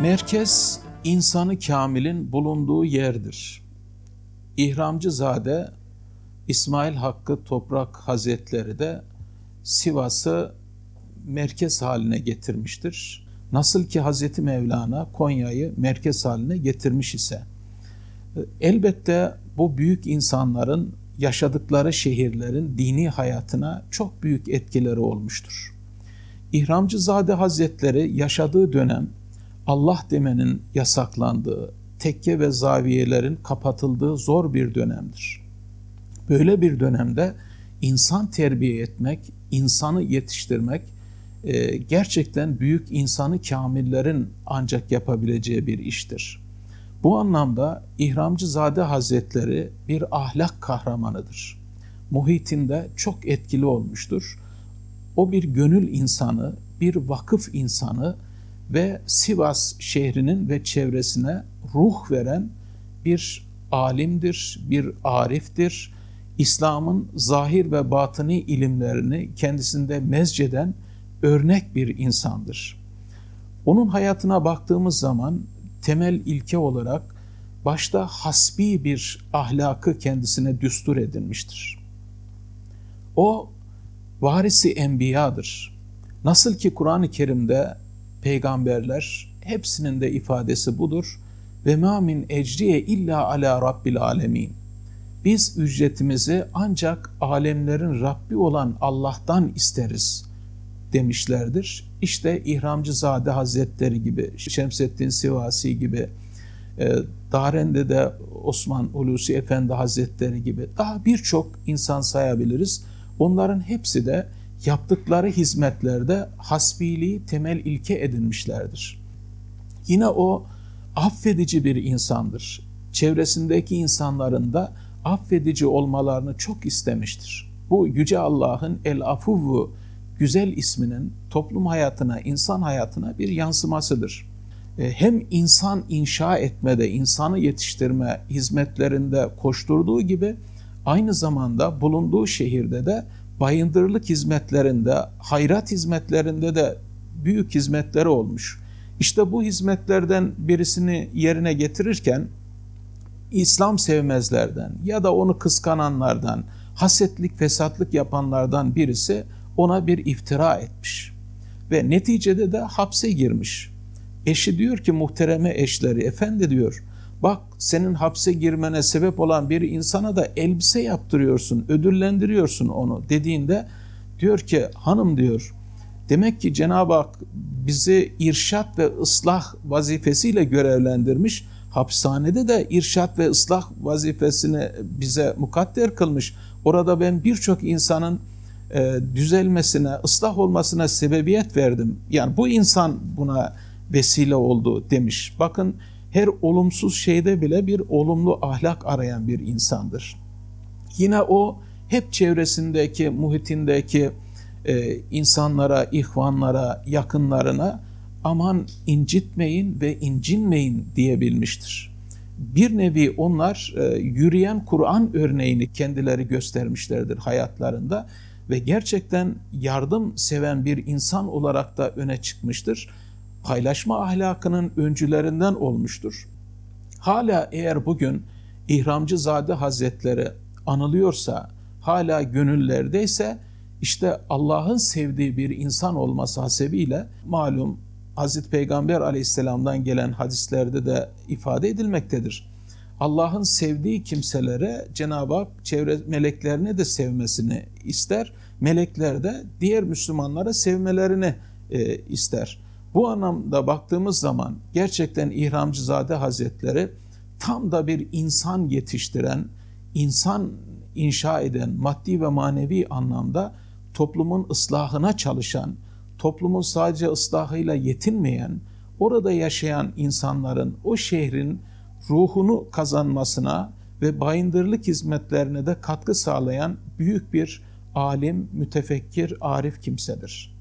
Merkez, insanı kamilin bulunduğu yerdir. İhramcızade İsmail Hakkı Toprak Hazretleri de Sivas'ı merkez haline getirmiştir. Nasıl ki Hazreti Mevlana Konya'yı merkez haline getirmiş ise, elbette bu büyük insanların yaşadıkları şehirlerin dini hayatına çok büyük etkileri olmuştur. İhramcızade Hazretleri yaşadığı dönem Allah demenin yasaklandığı, tekke ve zaviyelerin kapatıldığı zor bir dönemdir. Böyle bir dönemde insan terbiye etmek, insanı yetiştirmek gerçekten büyük insanı kamillerin ancak yapabileceği bir iştir. Bu anlamda İhramcızade Hazretleri bir ahlak kahramanıdır. Muhitinde çok etkili olmuştur. O bir gönül insanı, bir vakıf insanı ve Sivas şehrinin ve çevresine ruh veren bir alimdir, bir ariftir. İslam'ın zahir ve batıni ilimlerini kendisinde mezceden örnek bir insandır. Onun hayatına baktığımız zaman temel ilke olarak başta hasbi bir ahlakı kendisine düstur edinmiştir. O varisi enbiyadır. Nasıl ki Kur'an-ı Kerim'de peygamberler hepsinin de ifadesi budur. Ve ma min ecriye illa ala rabbil alemin. Biz ücretimizi ancak alemlerin Rabbi olan Allah'tan isteriz demişlerdir. İşte İhramcızade Hazretleri gibi, Şemseddin Sivasi gibi, Daren'de de Osman Hulusi Efendi Hazretleri gibi daha birçok insan sayabiliriz. Onların hepsi de yaptıkları hizmetlerde hasbiliği temel ilke edinmişlerdir. Yine o affedici bir insandır. Çevresindeki insanların da affedici olmalarını çok istemiştir. Bu Yüce Allah'ın El-Afuvvu güzel isminin toplum hayatına, insan hayatına bir yansımasıdır. Hem insan inşa etmede, insanı yetiştirme hizmetlerinde koşturduğu gibi aynı zamanda bulunduğu şehirde de bayındırlık hizmetlerinde, hayrat hizmetlerinde de büyük hizmetleri olmuş. İşte bu hizmetlerden birisini yerine getirirken İslam sevmezlerden ya da onu kıskananlardan, hasetlik, fesatlık yapanlardan birisi ona bir iftira etmiş. Ve neticede de hapse girmiş. Eşi diyor ki muhtereme eşleri, efendi diyor, bak senin hapse girmene sebep olan bir insana da elbise yaptırıyorsun, ödüllendiriyorsun onu dediğinde diyor ki hanım diyor, demek ki Cenab-ı Hak bizi irşat ve ıslah vazifesiyle görevlendirmiş. Hapishanede de irşat ve ıslah vazifesini bize mukadder kılmış. Orada ben birçok insanın düzelmesine, ıslah olmasına sebebiyet verdim. Yani bu insan buna vesile oldu demiş. Bakın her olumsuz şeyde bile bir olumlu ahlak arayan bir insandır. Yine o hep çevresindeki, muhitindeki insanlara, ihvanlara, yakınlarına aman incitmeyin ve incinmeyin diyebilmiştir. Bir nevi onlar yürüyen Kur'an örneğini kendileri göstermişlerdir hayatlarında ve gerçekten yardım seven bir insan olarak da öne çıkmıştır. Paylaşma ahlakının öncülerinden olmuştur. Hala eğer bugün İhramcızade Hazretleri anılıyorsa, hala gönüllerdeyse, işte Allah'ın sevdiği bir insan olması hasebiyle malum Hazreti Peygamber Aleyhisselam'dan gelen hadislerde de ifade edilmektedir. Allah'ın sevdiği kimselere Cenab-ı Hak çevre meleklerine de sevmesini ister. Melekler de diğer Müslümanlara sevmelerini ister. Bu anlamda baktığımız zaman gerçekten İhramcızade Hazretleri tam da bir insan yetiştiren, insan inşa eden, maddi ve manevi anlamda toplumun ıslahına çalışan, toplumun sadece ıslahıyla yetinmeyen, orada yaşayan insanların o şehrin ruhunu kazanmasına ve bayındırlık hizmetlerine de katkı sağlayan büyük bir alim, mütefekkir, arif kimsedir.